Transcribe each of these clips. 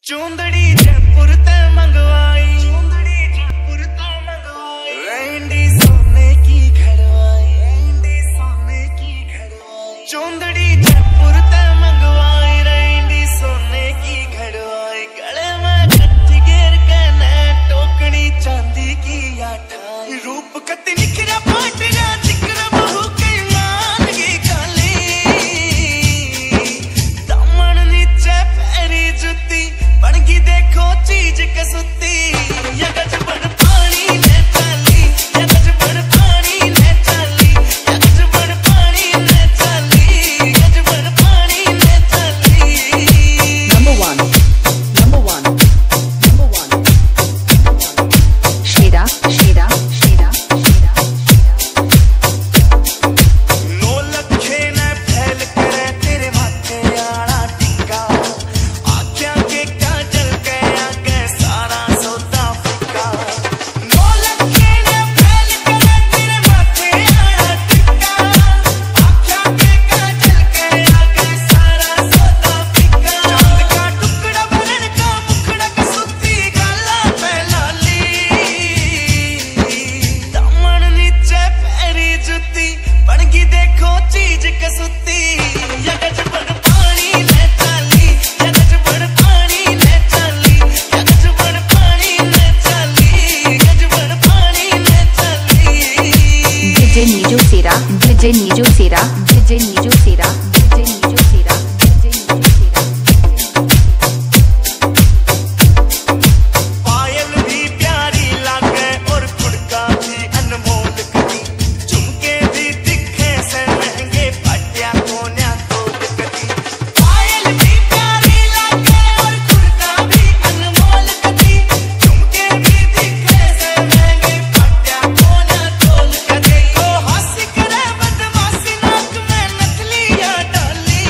चूंदड़ी जयपुर ते मंगवाई, चूंदड़ी जयपुर ते मंगवाई, रैंडी सोने की घड़वाई, रैंडी सोने की घड़वाई, चूंदड़ी जयपुर ते मंगवाई, रैंडी सोने की घड़वाई, गले में कच्ची घेर के ने टोकनी चांदी की आठाई, रूप कति निखरा पाटरा चिकरा बहू के मान की काली, दामन नीचे पैरी जुती बनगी देखो चीज कसुती, या गजबन पानी ने चाली, या गजबन पानी ने चाली, या गजबन पानी ने चाली, गजबन पानी ने चाली। Number one, number one, number one. Shira, Shira, Shira, Shira, नो लखे ने फैल करे तेरे माथे आला टिक्का, आँखियाँ के काजल के आगे सारा सौदा फिक्का, नो लखे ने फैल करे तेरे माथे आला टिक्का, आँखियाँ के काजल के आगे सारा सौदा फिक्का, चांद का टुकड़ा भरन का मुखड़ा कसुती गाला पे लाली, दामन नीचे पैरी जुती बनगी देखो चीज कसुती, या गजबन पानी ने चाली, या गजबन पानी ने चाली, या गजबन पानी ने चाली, गजबन पानी ने चाली। DJ Nijo Sera, DJ Nijo Sera, DJ Nijo Sera, DJ Nijo Sera, DJ Nijo Sera. पायल भी प्यारी लागे और कुड़का भी अनमोल कटी, झुमके भी दिखे से महंगे पटिया कोन्या तोल कटी, पायल भी प्यारी लागे और कुड़का भी अनमोल कटी, झुमके भी दिखे से महंगे पटिया कोन्या तोल कटी, को हंसी करे बदमाशी नाक में नथलियां डाली,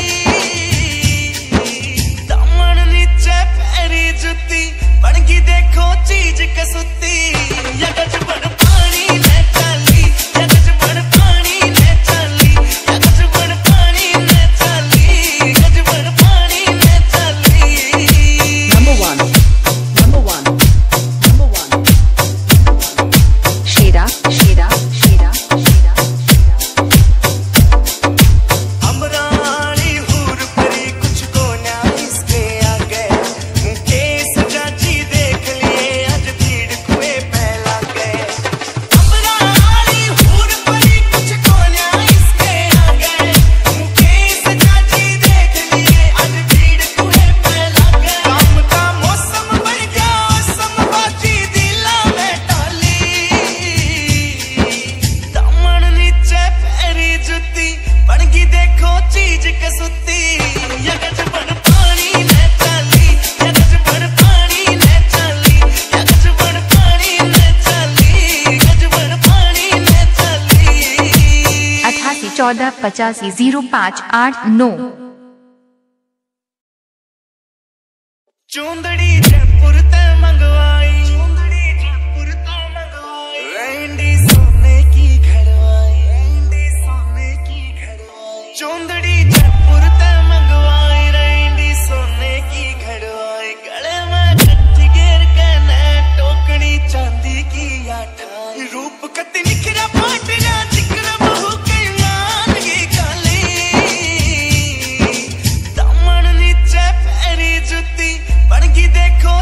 दामन नीचे पैरी जुती बनगी देखो चीज कसुती, या गजबन पानी ने चाली, या गजबन पानी ने चाली, या गजबन पानी ने चाली, गजबन पानी ने चाली। Number one, number one, number one. Shira, Shira, Shira, Shira, Shira. Amrani हूर परी कुछ को ना इसके आगे, मुकेश चाची देख लिए आज भीड़ कुएं पे लग गए, अमरानी हूर परी कुछ को ना इसके आगे, मुकेश चाची देख लिए आज भीड़ कुएं पे लग गए, काम का मौसम बन गया समबाजी दिला में डाली, दामन नीचे पैरी जुती बनगी देखो चीज कसुती, या गजबन पानी ने चाली, या गजबन पानी ने चाली, या गजबन पानी ने चाली, गजबन पानी ने चाली। 88 14 85 05 89। चूंदड़ी जयपुर ते मंगवाई, चूंदड़ी जयपुर ते मंगवाई, रैंडी सोने की घड़वाई, रैंडी सोने की घड़वाई, चूंदड़ी जयपुर ते मंगवाई, रैंडी सोने की घड़वाई, गले में कच्ची घेर के ने टोकनी चांदी की आठाई, रूप कति निखरा पाटरा चिकरा बहू के मान की काली, दामन नीचे पैरी जुती बनगी देखो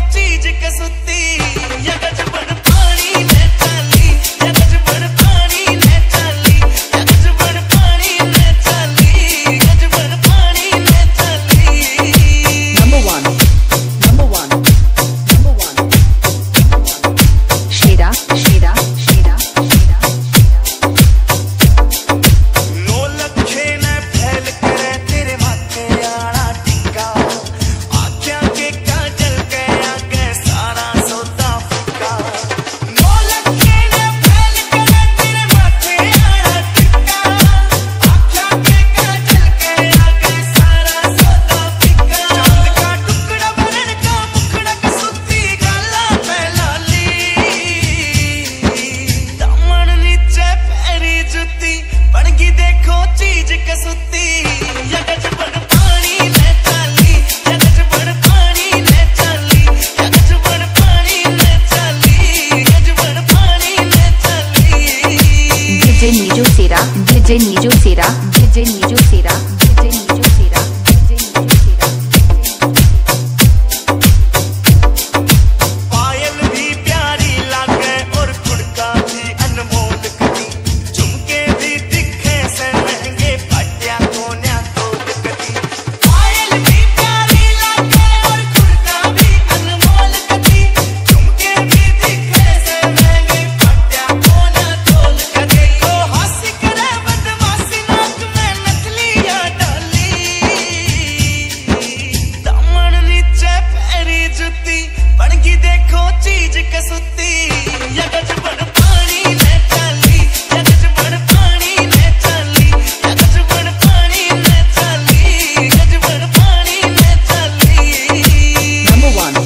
कसुती या गजबन पानी ने चाली या गजबन पानी ने चाली या गजबन पानी ने चाली गजबन पानी ने चाली Number one.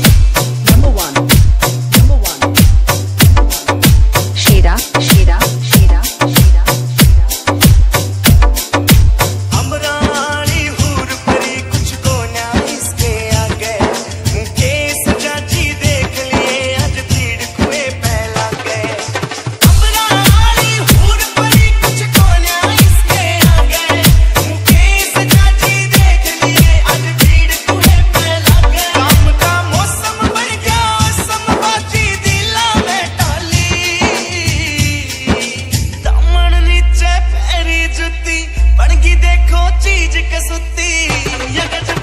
शेरा शेरा शेरा शेरा अमरानी हूर परी कुछ को ना इसके आगे मुके सजाची देख लिए आज भीड़ कुए पहला गए अमरानी हूर परी कुछ को ना इसके आगे मुके सजाची देख लिए आज भीड़ कुए पहला गए काम का मौसम बन गया समबाजी दिला में टाली दामन नीचे पैरी जुती बन गई देखो चीज कसुती या गजब